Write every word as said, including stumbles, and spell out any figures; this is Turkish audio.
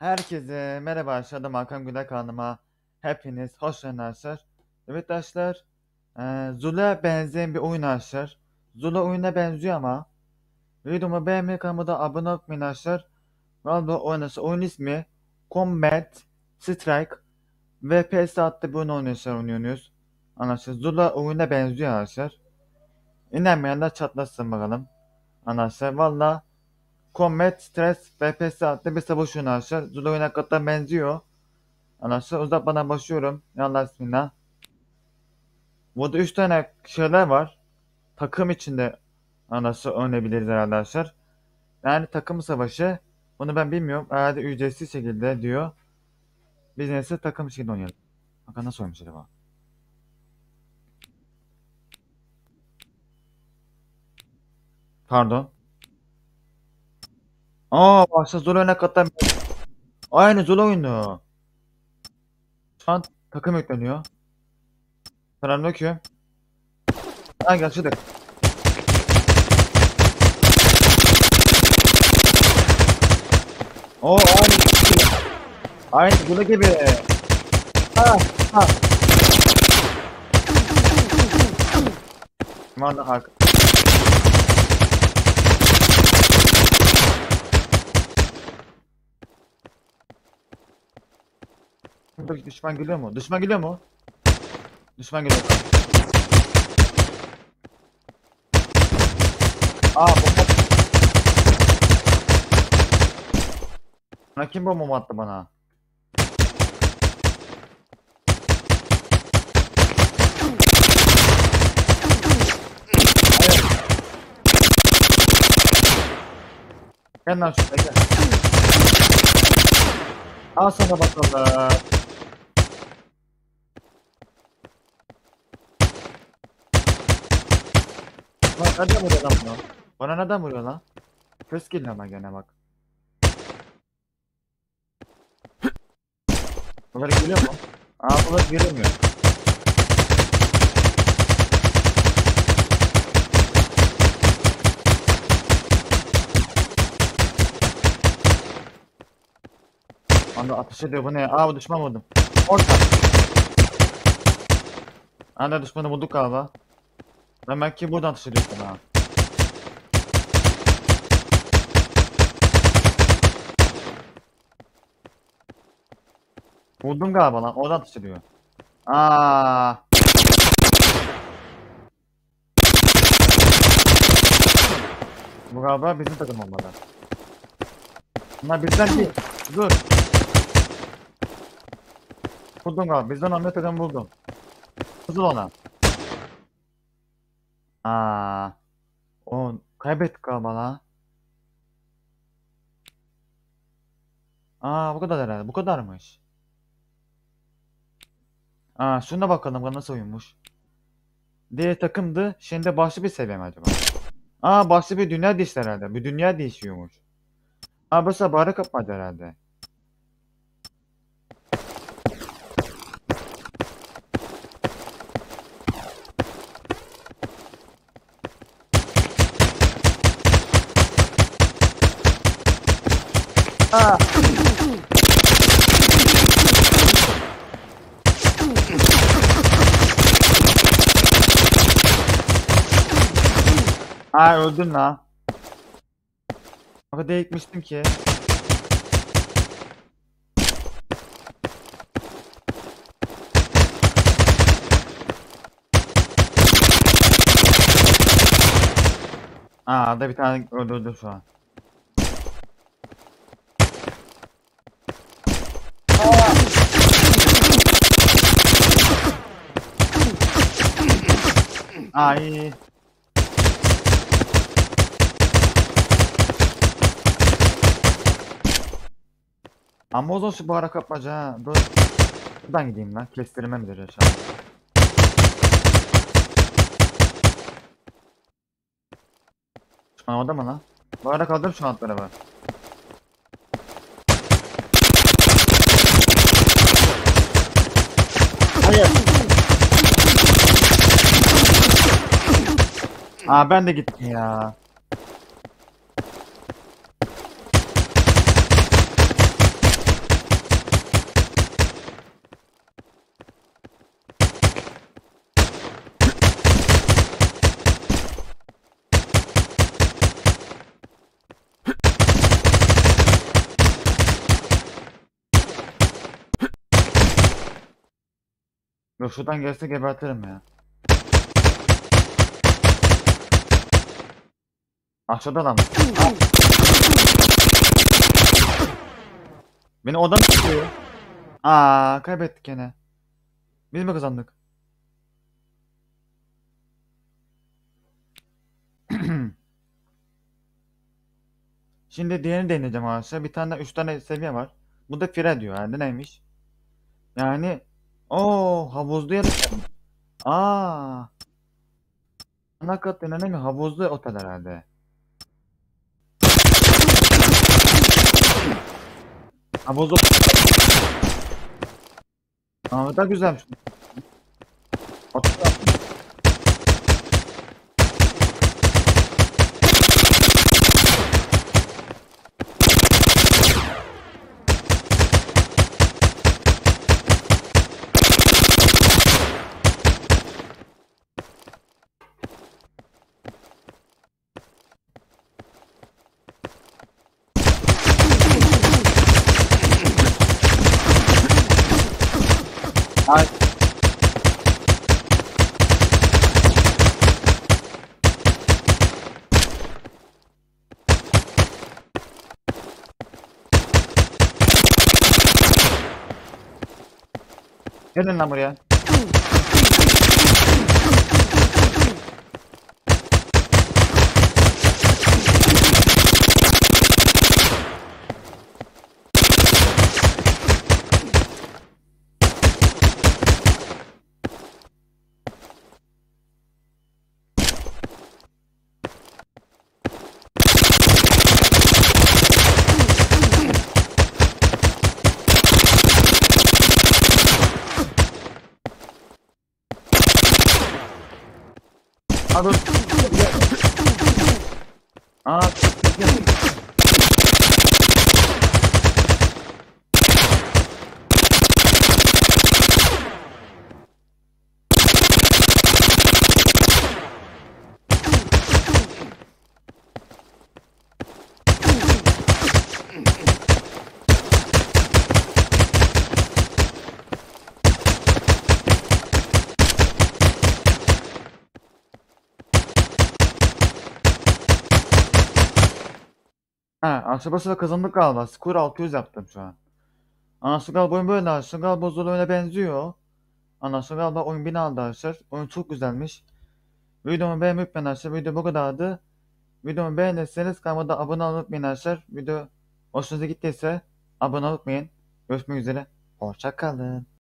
Herkese merhaba arkadaşlar. Hakan Güler kanalıma hepiniz hoş geldiniz arkadaşlar. Evet arkadaşlar, e, Zula benzeyen bir oyun arkadaşlar. Zula oyuna benziyor ama videomu beğenmeyi, kanalıma da abone olmayın arkadaşlar. Valla oynarsa oyun ismi Combat Strike V P S adlı bir oyun oynuyorlar oynuyoruz. Arkadaşlar Zula oyuna benziyor arkadaşlar. İnanmayanlar çatlasın bakalım. Arkadaşlar valla Combat Stress V P S adlı bir savaş oyunu arkadaşlar. Zula oyuna hakikaten benziyor. Arkadaşlar uzak bana başlıyorum. Yallah bismillah. Burada üç tane şeyler var. Takım içinde arkadaşlar oynayabiliriz herhalde arkadaşlar. Yani takım savaşı. Bunu ben bilmiyorum. Herhalde ücretsiz şekilde diyor. Biz neyse takım şekilde oynayalım. Bakın nasıl oymuş acaba? Pardon. Aa başta Zula oyuna kadar aynı Zula oyunu. Şu an takım yükleniyor. Selamünaleyküm. Ha geçtik. Oo aynı. Aynı Zula gibi. Ha ha. Manda hak. Düşman geliyor mu? Düşman geliyor mu? Düşman geliyor. Aa bomba. Bana kim bomba attı bana? Hayır. Gel lan şuraya gel. Al sana bakalım. Bana nereden vuruyor lan bunu? Bana neden vuruyor lan? Ses geliyor ama gene bak. Bunlar geliyor mu? Aa bunlar gelemiyor. Anda ateş ediyor bu ne? Aa bu düşman vurdum. Orta. Anda düşmanı bulduk galiba. Ben belki buradan ateş ediyorsun ha. Buldum galiba lan. Oradan ateş ediyor. Aa. Bu galiba bizim takım olmalı. Bunlar bizden değil. Dur. Buldum galiba. Bizden Ahmet takım buldum. Hızlı ona. Aa. O kaybettik galiba la. Aa bu kadar herhalde. Bu kadarmış. Aa şuna bakalım nasıl oyunmuş. Diğer takımdı. Şimdi başka bir seviye mi acaba? Aa başka bir dünya değişti herhalde. Bir dünya değişiyormuş. Aa bu sefer bahara kapmadı herhalde. Aa. Aa öldün la. O kadar gitmiştim ki. Aa da bir tane öldürdü şu an. Ay. Ama o zaman şu bahara kapmaca ha. Dur. Buradan gideyim ben. Kestirme midir aşağı? Şu an orada mı lan? Bahara kaldır şu antları var. Hayır. Aa ben de gittim ya. Yok, şuradan gelse gebertirim ya. Aşağıda adam. Beni odan tutuyor. Aa, kaybettik gene. Biz mi kazandık? Şimdi diğerini deneyeceğim arkadaşlar. Bir tane üç tane seviye var. Bu da fire diyor herhalde, neymiş? Yani o havuzlu yer. Aa, ana kat denen mi? Havuzlu otel herhalde. Havuzlu. Aa, da güzelmiş. Otel. Ay, gelin lan buraya. Aa, dur. Aa, ha, aşağıda kazandık galiba. Skor altı yüz yaptım şu an. Anası galiba oyun böyle arkadaşlar. Galiba Zula oyuna benziyor. Anası galiba oyun beni aldı arkadaşlar. Oyun çok güzelmiş. Videomu beğenmeyi unutmayın arkadaşlar. Video bu kadardı. Videomu beğenirseniz kanalıma da abone olmayı unutmayın arkadaşlar. Video hoşunuza gittiyse abone olmayı unutmayın. Görüşmek üzere. Hoşça kalın.